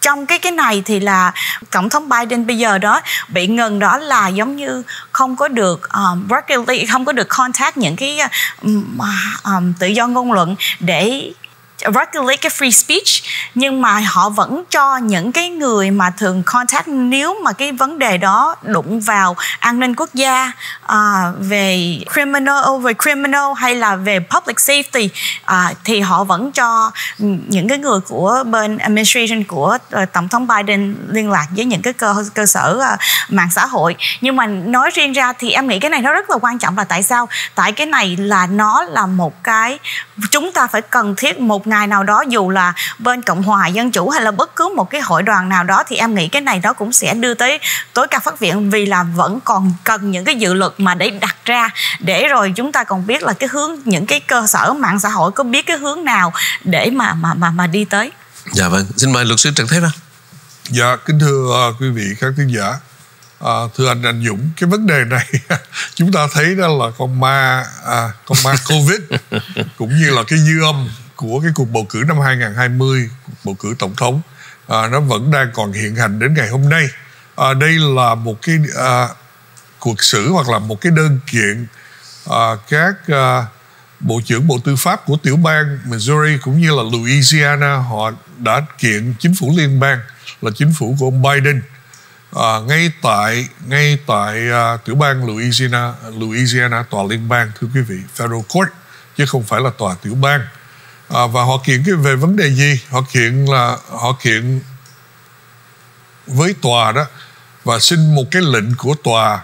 [SPEAKER 3] trong cái cái này thì là tổng thống Biden bây giờ đó bị ngừng đó là giống như không có được um, regulate, không có được contact những cái um, um, tự do ngôn luận để regulate cái free speech, nhưng mà họ vẫn cho những cái người mà thường contact nếu mà cái vấn đề đó đụng vào an ninh quốc gia, uh, về criminal về criminal hay là về public safety, uh, thì họ vẫn cho những cái người của bên administration của uh, tổng thống Biden liên lạc với những cái cơ cơ sở uh, mạng xã hội. Nhưng mà nói riêng ra thì em nghĩ cái này nó rất là quan trọng, là tại sao? Tại cái này là nó là một cái chúng ta phải cần thiết một ngày nào đó, dù là bên Cộng hòa Dân chủ hay là bất cứ một cái hội đoàn nào đó, thì em nghĩ cái này nó cũng sẽ đưa tới tối cao pháp viện, vì là vẫn còn cần những cái dự luật mà để đặt ra, để rồi chúng ta còn biết là cái hướng, những cái cơ sở mạng xã hội có biết cái hướng nào để mà mà mà mà đi tới.
[SPEAKER 1] Dạ vâng, xin mời luật sư Trần Thế Văn.
[SPEAKER 2] Dạ, kính thưa uh, quý vị khán thính giả, uh, thưa anh Anh Dũng, cái vấn đề này chúng ta thấy đó là con ma, à, con ma Covid cũng như là cái dư âm của cái cuộc bầu cử năm hai không hai không, cuộc bầu cử tổng thống, à, nó vẫn đang còn hiện hành đến ngày hôm nay. À, đây là một cái à, cuộc xử hoặc là một cái đơn kiện à, các à, bộ trưởng bộ tư pháp của tiểu bang Missouri cũng như là Louisiana, họ đã kiện chính phủ liên bang là chính phủ của ông Biden à, ngay tại ngay tại à, tiểu bang Louisiana, Louisiana tòa liên bang, thưa quý vị, federal court chứ không phải là tòa tiểu bang. À, và họ kiện cái về vấn đề gì? Họ kiện là họ kiện với tòa đó và xin một cái lệnh của tòa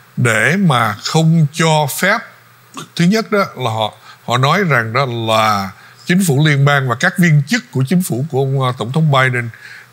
[SPEAKER 2] để mà không cho phép. Thứ nhất đó là họ họ nói rằng đó là chính phủ liên bang và các viên chức của chính phủ của ông tổng thống Biden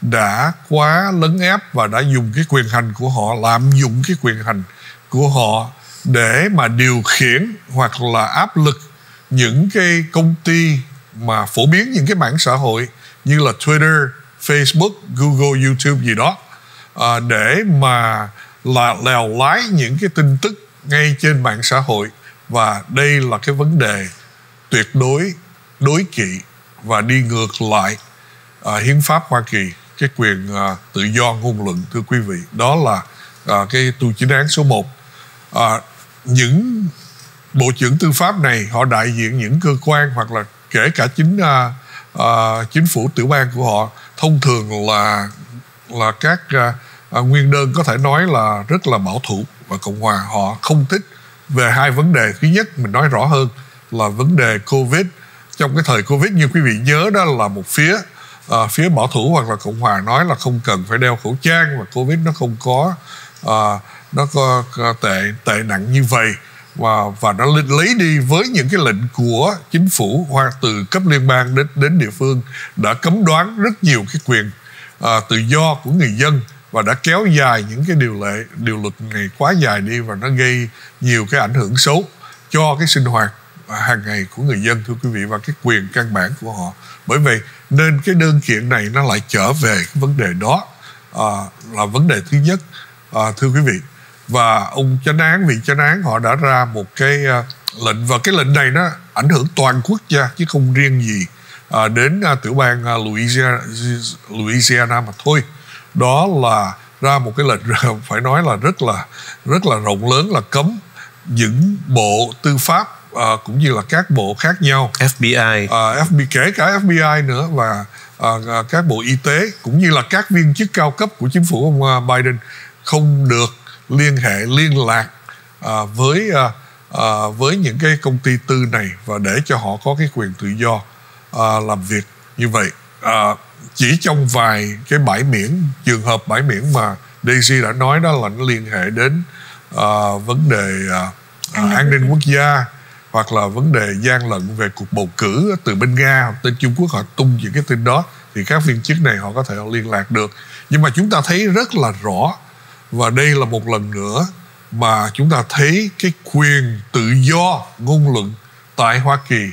[SPEAKER 2] đã quá lấn ép và đã dùng cái quyền hành của họ, lạm dụng cái quyền hành của họ để mà điều khiển hoặc là áp lực những cái công ty mà phổ biến những cái mạng xã hội như là Twitter, Facebook, Google, YouTube gì đó, à, để mà là lèo lái những cái tin tức ngay trên mạng xã hội. Và đây là cái vấn đề tuyệt đối đối kỵ và đi ngược lại à, hiến pháp Hoa Kỳ, cái quyền à, tự do ngôn luận, thưa quý vị. Đó là à, cái tu chính án số một. À, những bộ trưởng tư pháp này họ đại diện những cơ quan hoặc là kể cả chính uh, uh, chính phủ tiểu bang của họ, thông thường là là các uh, uh, nguyên đơn có thể nói là rất là bảo thủ và Cộng hòa. Họ không thích về hai vấn đề. Thứ nhất, mình nói rõ hơn là vấn đề Covid. Trong cái thời Covid, như quý vị nhớ, đó là một phía uh, phía bảo thủ hoặc là Cộng hòa nói là không cần phải đeo khẩu trang và Covid nó không có uh, nó có uh, tệ tệ nặng như vậy. Và, và nó lấy đi với những cái lệnh của chính phủ hoặc từ cấp liên bang đến đến địa phương, đã cấm đoán rất nhiều cái quyền à, tự do của người dân và đã kéo dài những cái điều lệ điều luật này quá dài đi, và nó gây nhiều cái ảnh hưởng xấu cho cái sinh hoạt hàng ngày của người dân, thưa quý vị, và cái quyền căn bản của họ. Bởi vậy nên cái đơn kiện này nó lại trở về cái vấn đề đó, à, là vấn đề thứ nhất, à, thưa quý vị. Và ông chánh án, vị chánh án họ đã ra một cái uh, lệnh, và cái lệnh này nó ảnh hưởng toàn quốc gia chứ không riêng gì uh, đến uh, tiểu bang uh, Louisiana, Louisiana mà thôi. Đó là ra một cái lệnh phải nói là rất là rất là rộng lớn, là cấm những bộ tư pháp uh, cũng như là các bộ khác nhau,
[SPEAKER 1] F B I,
[SPEAKER 2] uh, F B I, kể cả F B I nữa, và uh, các bộ y tế cũng như là các viên chức cao cấp của chính phủ ông uh, Biden không được liên hệ liên lạc à, với à, à, với những cái công ty tư này, và để cho họ có cái quyền tự do à, làm việc như vậy. À, chỉ trong vài cái bãi miễn, trường hợp bãi miễn mà Daisy đã nói, đó là nó liên hệ đến à, vấn đề à, à, an ninh quốc gia, hoặc là vấn đề gian lận về cuộc bầu cử từ bên Nga hoặc bên Trung Quốc, họ tung những cái tin đó thì các viên chức này họ có thể liên lạc được. Nhưng mà chúng ta thấy rất là rõ, và đây là một lần nữa mà chúng ta thấy cái quyền tự do ngôn luận tại Hoa Kỳ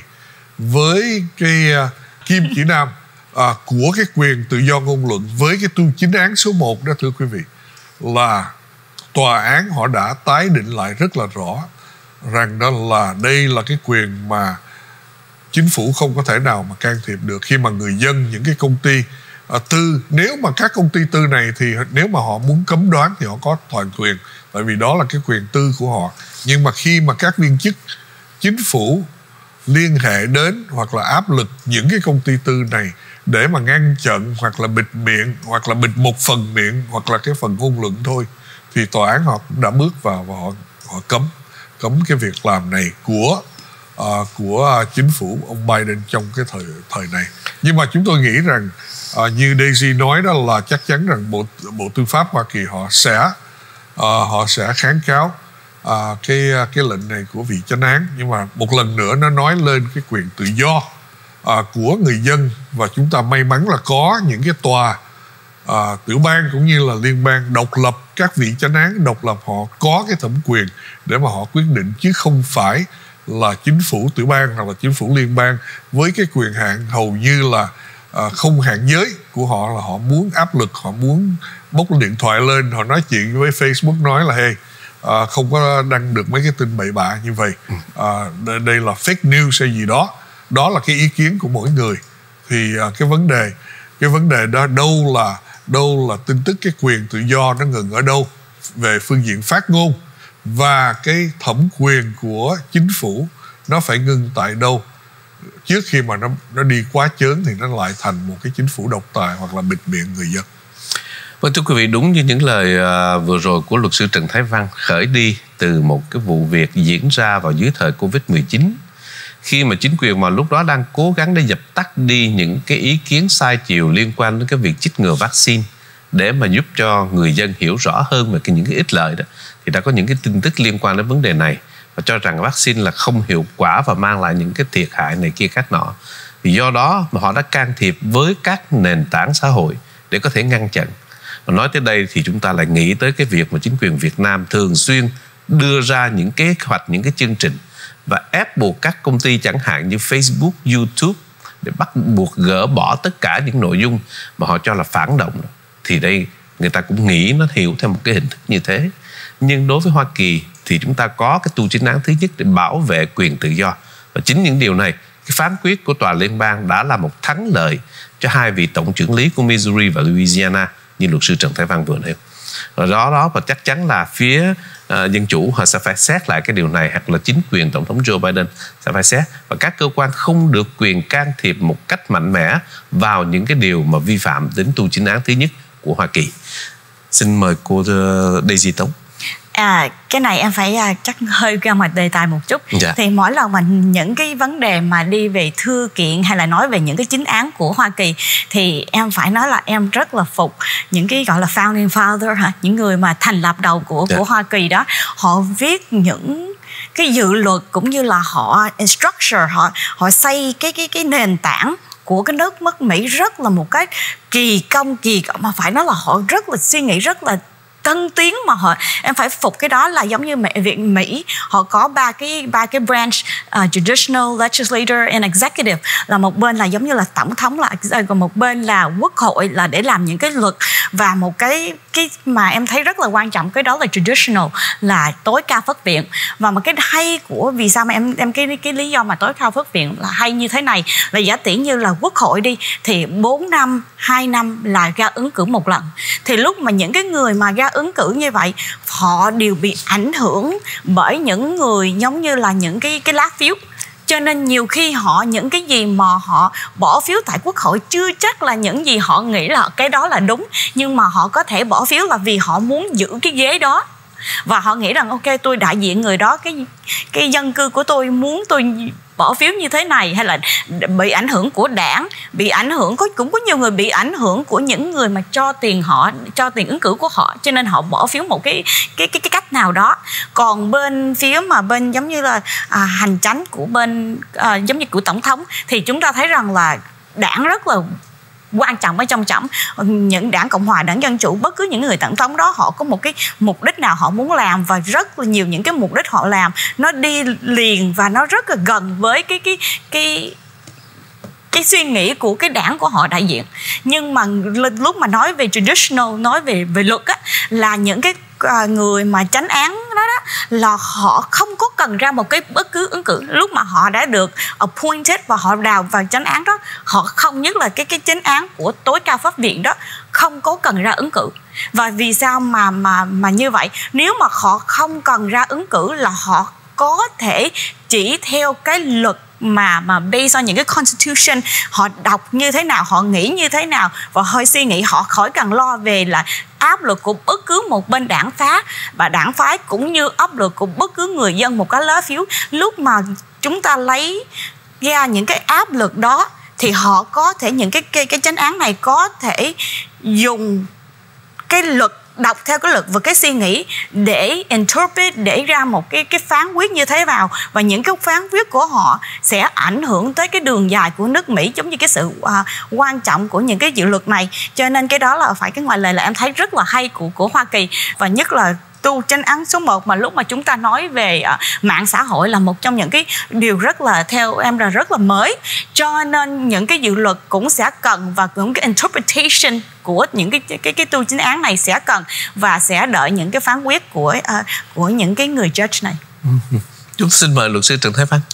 [SPEAKER 2] với cái uh, kim chỉ nam uh, của cái quyền tự do ngôn luận với cái tu chính án số một đó, thưa quý vị, là tòa án họ đã tái định lại rất là rõ rằng đó là đây là cái quyền mà chính phủ không có thể nào mà can thiệp được, khi mà người dân, những cái công ty À, tư, nếu mà các công ty tư này thì nếu mà họ muốn cấm đoán thì họ có toàn quyền, tại vì đó là cái quyền tư của họ. Nhưng mà khi mà các viên chức chính phủ liên hệ đến hoặc là áp lực những cái công ty tư này để mà ngăn chặn hoặc là bịt miệng, hoặc là bịt một phần miệng, hoặc là cái phần ngôn luận thôi, thì tòa án họ cũng đã bước vào và họ họ cấm cấm cái việc làm này của uh, của chính phủ ông Biden trong cái thời thời này. Nhưng mà chúng tôi nghĩ rằng uh, như Daisy nói đó, là chắc chắn rằng bộ bộ tư pháp Hoa Kỳ họ sẽ uh, họ sẽ kháng cáo uh, cái cái lệnh này của vị chánh án. Nhưng mà một lần nữa nó nói lên cái quyền tự do À, của người dân, và chúng ta may mắn là có những cái tòa à, tiểu bang cũng như là liên bang độc lập, các vị chánh án độc lập họ có cái thẩm quyền để mà họ quyết định, chứ không phải là chính phủ tiểu bang hoặc là chính phủ liên bang với cái quyền hạn hầu như là à, không hạn giới của họ, là họ muốn áp lực, họ muốn bốc cái điện thoại lên, họ nói chuyện với Facebook nói là hey, à, không có đăng được mấy cái tin bậy bạ như vậy, à, đây, đây là fake news hay gì đó. Đó là cái ý kiến của mỗi người. Thì uh, cái vấn đề cái vấn đề đó đâu là đâu là tin tức, cái quyền tự do nó ngừng ở đâu về phương diện phát ngôn, và cái thẩm quyền của chính phủ nó phải ngưng tại đâu trước khi mà nó nó đi quá chớn thì nó lại thành một cái chính phủ độc tài hoặc là bịt miệng người dân.
[SPEAKER 1] Vâng, thưa quý vị, đúng như những lời uh, vừa rồi của luật sư Trần Thái Văn, khởi đi từ một cái vụ việc diễn ra vào dưới thời Covid mười chín, khi mà chính quyền mà lúc đó đang cố gắng để dập tắt đi những cái ý kiến sai chiều liên quan đến cái việc chích ngừa vaccine để mà giúp cho người dân hiểu rõ hơn về cái những cái ích lợi đó, thì đã có những cái tin tức liên quan đến vấn đề này và cho rằng vaccine là không hiệu quả và mang lại những cái thiệt hại này kia khác nọ. Vì do đó mà họ đã can thiệp với các nền tảng xã hội để có thể ngăn chặn. Và nói tới đây thì chúng ta lại nghĩ tới cái việc mà chính quyền Việt Nam thường xuyên đưa ra những kế hoạch, những cái chương trình và ép buộc các công ty chẳng hạn như Facebook, YouTube để bắt buộc gỡ bỏ tất cả những nội dung mà họ cho là phản động. Thì đây người ta cũng nghĩ nó hiểu theo một cái hình thức như thế. Nhưng đối với Hoa Kỳ thì chúng ta có cái tu chính án thứ nhất để bảo vệ quyền tự do. Và chính những điều này, cái phán quyết của tòa liên bang đã là một thắng lợi cho hai vị tổng trưởng lý của Missouri và Louisiana như luật sư Trần Thái Văn vừa nêu. Rồi đó đó và chắc chắn là phía uh, dân chủ họ sẽ phải xét lại cái điều này, hoặc là chính quyền tổng thống Joe Biden sẽ phải xét, và các cơ quan không được quyền can thiệp một cách mạnh mẽ vào những cái điều mà vi phạm đến tu chính án thứ nhất của Hoa Kỳ. Xin mời cô uh, Daisy Tống.
[SPEAKER 3] À, cái này em phải à, chắc hơi ra ngoài đề tài một chút. Dạ. Thì mỗi lần mà những cái vấn đề mà đi về thư kiện hay là nói về những cái chính án của Hoa Kỳ thì em phải nói là em rất là phục những cái gọi là founding father hả, những người mà thành lập đầu của dạ. của Hoa Kỳ đó. Họ viết những cái dự luật cũng như là họ structure, họ họ xây cái cái cái nền tảng của cái nước nước Mỹ rất là một cái kỳ công kỳ công, mà phải nói là họ rất là suy nghĩ rất là tân tiến, mà họ em phải phục cái đó. Là giống như mẹ Việt Mỹ họ có ba cái ba cái branch, uh, judicial, legislature and executive, là một bên là giống như là tổng thống, là còn một bên là quốc hội là để làm những cái luật, và một cái cái mà em thấy rất là quan trọng cái đó là judicial, là tối cao pháp viện. Và một cái hay của vì sao mà em em cái cái lý do mà tối cao pháp viện là hay như thế này là giả tỷ như là quốc hội đi thì bốn năm hai năm là ra ứng cử một lần, thì lúc mà những cái người mà ra ứng cử như vậy họ đều bị ảnh hưởng bởi những người giống như là những cái cái lá phiếu, cho nên nhiều khi họ những cái gì mà họ bỏ phiếu tại quốc hội chưa chắc là những gì họ nghĩ là cái đó là đúng, nhưng mà họ có thể bỏ phiếu là vì họ muốn giữ cái ghế đó, và họ nghĩ rằng ok tôi đại diện người đó, cái cái dân cư của tôi muốn tôi bỏ phiếu như thế này, hay là bị ảnh hưởng của đảng, bị ảnh hưởng có cũng có nhiều người bị ảnh hưởng của những người mà cho tiền họ, cho tiền ứng cử của họ, cho nên họ bỏ phiếu một cái cái cái, cái cách nào đó. Còn bên phía mà bên giống như là à, hành chánh của bên à, giống như của tổng thống thì chúng ta thấy rằng là đảng rất là quan trọng ở trong trọng những đảng Cộng hòa, đảng Dân chủ, bất cứ những người tổng thống đó họ có một cái mục đích nào họ muốn làm, và rất là nhiều những cái mục đích họ làm nó đi liền và nó rất là gần với cái cái cái cái suy nghĩ của cái đảng của họ đại diện. Nhưng mà lúc mà nói về traditional, nói về về luật á, là những cái uh, người mà chánh án đó, đó là họ không có cần ra một cái bất cứ ứng cử. Lúc mà họ đã được appointed và họ đào vào chánh án đó, họ không, nhất là cái cái chánh án của tối cao pháp viện đó, không có cần ra ứng cử. Và vì sao mà mà mà như vậy? Nếu mà họ không cần ra ứng cử là họ có thể chỉ theo cái luật mà mà based on những cái constitution, họ đọc như thế nào, họ nghĩ như thế nào và hơi suy nghĩ, họ khỏi cần lo về là áp lực của bất cứ một bên đảng phá và đảng phái, cũng như áp lực của bất cứ người dân một cái lá phiếu. Lúc mà chúng ta lấy ra những cái áp lực đó thì họ có thể, những cái cái cái chánh án này có thể dùng cái luật, đọc theo cái luật và cái suy nghĩ để interpret, để ra một cái cái phán quyết như thế vào, và những cái phán quyết của họ sẽ ảnh hưởng tới cái đường dài của nước Mỹ, giống như cái sự uh, quan trọng của những cái dự luật này. Cho nên cái đó là phải cái ngoại lệ là em thấy rất là hay của của Hoa Kỳ, và nhất là tu chánh án số một. Mà lúc mà chúng ta nói về uh, mạng xã hội là một trong những cái điều rất là, theo em là rất là mới, cho nên những cái dự luật cũng sẽ cần, và những cái interpretation của những cái cái cái tu chánh án này sẽ cần, và sẽ đợi những cái phán quyết của uh, của những cái người judge này.
[SPEAKER 1] Chúng xin mời luật sư Trần Thái Văn.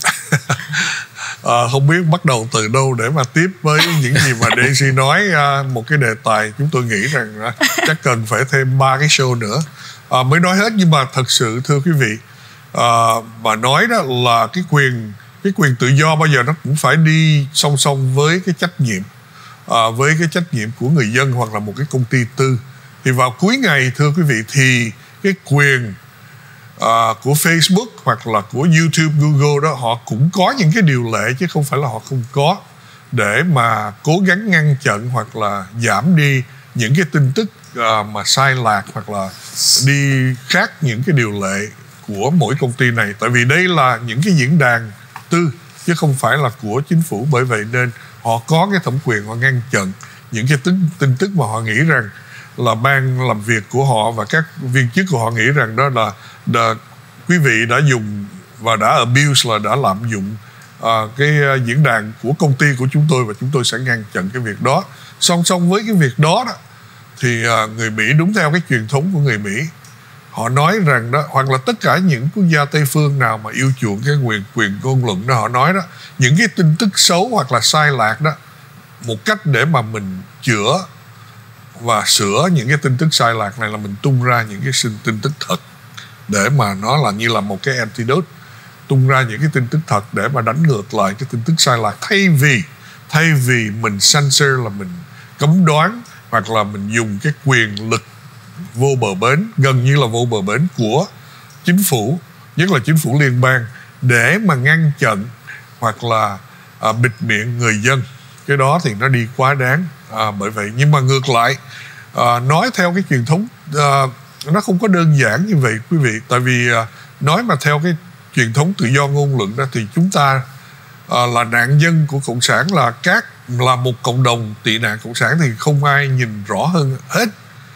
[SPEAKER 2] À, không biết bắt đầu từ đâu để mà tiếp với những gì mà Daisy nói. À, một cái đề tài chúng tôi nghĩ rằng à, chắc cần phải thêm ba cái show nữa à, mới nói hết. Nhưng mà thật sự thưa quý vị, à, mà nói đó là cái quyền cái quyền tự do bao giờ nó cũng phải đi song song với cái trách nhiệm, à, với cái trách nhiệm của người dân hoặc là một cái công ty tư. Thì vào cuối ngày thưa quý vị, thì cái quyền À, của Facebook hoặc là của YouTube, Google đó, họ cũng có những cái điều lệ chứ không phải là họ không có, để mà cố gắng ngăn chặn hoặc là giảm đi những cái tin tức à, mà sai lạc hoặc là đi khác những cái điều lệ của mỗi công ty này. Tại vì đây là những cái diễn đàn tư chứ không phải là của chính phủ, bởi vậy nên họ có cái thẩm quyền họ ngăn chặn những cái tin, tin tức mà họ nghĩ rằng là ban làm việc của họ và các viên chức của họ nghĩ rằng đó là, là quý vị đã dùng và đã abuse, là đã lạm dụng uh, cái uh, diễn đàn của công ty của chúng tôi, và chúng tôi sẽ ngăn chặn cái việc đó. Song song với cái việc đó, đó thì uh, người Mỹ đúng theo cái truyền thống của người Mỹ, họ nói rằng đó, hoặc là tất cả những quốc gia Tây phương nào mà yêu chuộng cái quyền quyền ngôn luận đó, họ nói đó, những cái tin tức xấu hoặc là sai lạc đó, một cách để mà mình chữa và sửa những cái tin tức sai lạc này là mình tung ra những cái tin tức thật, để mà nó là như là một cái antidote, tung ra những cái tin tức thật để mà đánh ngược lại cái tin tức sai lạc, thay vì thay vì mình censor, là mình cấm đoán hoặc là mình dùng cái quyền lực vô bờ bến, gần như là vô bờ bến của chính phủ, nhất là chính phủ liên bang, để mà ngăn chặn hoặc là à, bịt miệng người dân. Cái đó thì nó đi quá đáng. À, bởi vậy, nhưng mà ngược lại, à, nói theo cái truyền thống, à, nó không có đơn giản như vậy quý vị. Tại vì à, nói mà theo cái truyền thống tự do ngôn luận đó, thì chúng ta à, là nạn nhân của cộng sản, là các là một cộng đồng tị nạn cộng sản, thì không ai nhìn rõ hơn hết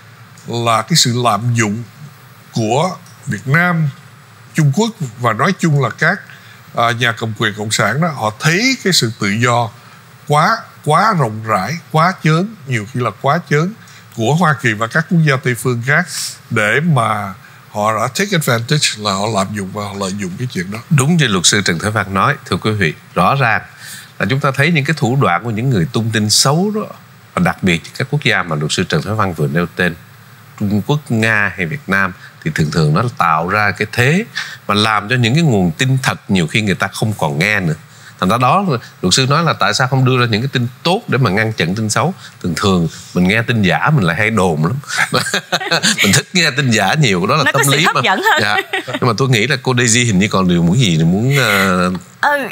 [SPEAKER 2] là cái sự lạm dụng của Việt Nam, Trung Quốc và nói chung là các à, nhà cầm quyền cộng sản đó. Họ thấy cái sự tự do quá quá rộng rãi, quá chớn, nhiều khi là quá chớn của Hoa Kỳ và các quốc gia Tây phương khác, để mà họ đã take advantage, là họ lạm dụng và họ lợi dụng cái chuyện đó.
[SPEAKER 1] Đúng như luật sư Trần Thái Văn nói, thưa quý vị, rõ ràng là chúng ta thấy những cái thủ đoạn của những người tung tin xấu đó, và đặc biệt các quốc gia mà luật sư Trần Thái Văn vừa nêu tên, Trung Quốc, Nga hay Việt Nam, thì thường thường nó tạo ra cái thế mà làm cho những cái nguồn tin thật nhiều khi người ta không còn nghe nữa. Thành ra đó, luật sư nói là tại sao không đưa ra những cái tin tốt để mà ngăn chặn tin xấu. Thường thường mình nghe tin giả mình lại hay đồn lắm. Mình thích nghe tin giả nhiều, đó là
[SPEAKER 3] nó
[SPEAKER 1] tâm lý mà.
[SPEAKER 3] Dẫn hơn.
[SPEAKER 1] Dạ. Nhưng mà tôi nghĩ là cô Daisy hình như còn điều muốn gì muốn uh...
[SPEAKER 3] Ừ,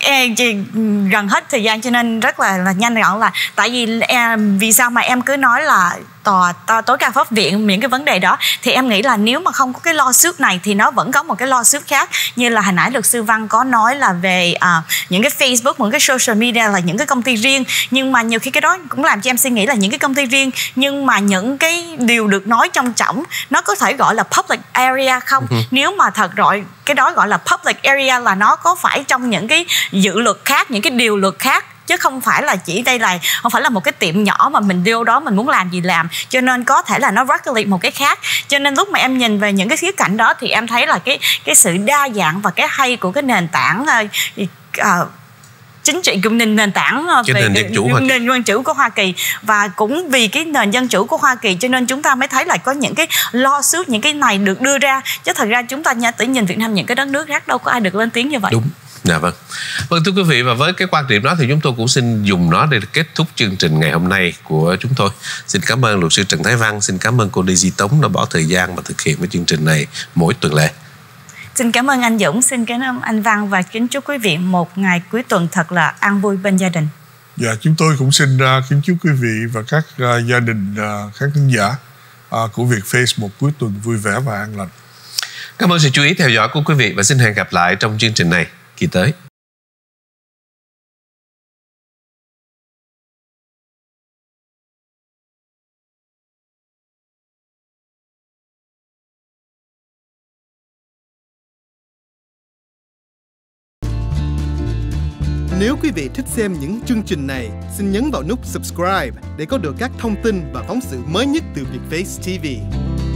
[SPEAKER 3] gần hết thời gian cho nên rất là, là nhanh gọn, là tại vì em, vì sao mà em cứ nói là tòa, tòa tối cao pháp viện những cái vấn đề đó, thì em nghĩ là nếu mà không có cái lawsuit này thì nó vẫn có một cái lawsuit khác, như là hồi nãy luật sư Văn có nói là về uh, những cái Facebook, những cái social media là những cái công ty riêng, nhưng mà nhiều khi cái đó cũng làm cho em suy nghĩ là những cái công ty riêng, nhưng mà những cái điều được nói trong trọng nó có thể gọi là public area không? Ừ. Nếu mà thật rồi cái đó gọi là public area là nó có phải trong những cái dự luật khác, những cái điều luật khác chứ không phải là chỉ đây là không phải là một cái tiệm nhỏ mà mình vô đó mình muốn làm gì làm, cho nên có thể là nó regulate một cái khác. Cho nên lúc mà em nhìn về những cái khía cạnh đó thì em thấy là cái cái sự đa dạng và cái hay của cái nền tảng uh, uh, chính trị của nền nền tảng
[SPEAKER 1] cái
[SPEAKER 3] về
[SPEAKER 1] nền dân chủ Hoa Kỳ.
[SPEAKER 3] nền dân chủ của Hoa Kỳ. Và cũng vì cái nền dân chủ của Hoa Kỳ cho nên chúng ta mới thấy là có những cái lo suốt những cái này được đưa ra, chứ thật ra chúng ta nha tự nhìn Việt Nam những cái đất nước khác đâu có ai được lên tiếng như vậy.
[SPEAKER 1] Đúng. Dạ vâng. Vâng thưa quý vị, và với cái quan điểm đó thì chúng tôi cũng xin dùng nó để kết thúc chương trình ngày hôm nay của chúng tôi. Xin cảm ơn luật sư Trần Thái Văn, xin cảm ơn cô Daisy Tống đã bỏ thời gian và thực hiện cái chương trình này mỗi tuần lễ.
[SPEAKER 3] Xin cảm ơn anh Dũng, xin cảm ơn anh Văn và kính chúc quý vị một ngày cuối tuần thật là an vui bên gia đình.
[SPEAKER 2] Dạ, chúng tôi cũng xin uh, kính chúc quý vị và các uh, gia đình uh, khán thính giả uh, của Việt Face một cuối tuần vui vẻ và an lành.
[SPEAKER 1] Cảm ơn sự chú ý theo dõi của quý vị và xin hẹn gặp lại trong chương trình này kỳ tới.
[SPEAKER 4] Nếu quý vị thích xem những chương trình này, xin nhấn vào nút subscribe để có được các thông tin và phóng sự mới nhất từ Việt Face ti vi.